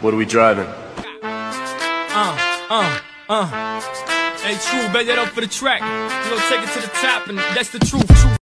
What are we driving? Hey, True, bet that up for the track. You know, take it to the top, and that's the truth.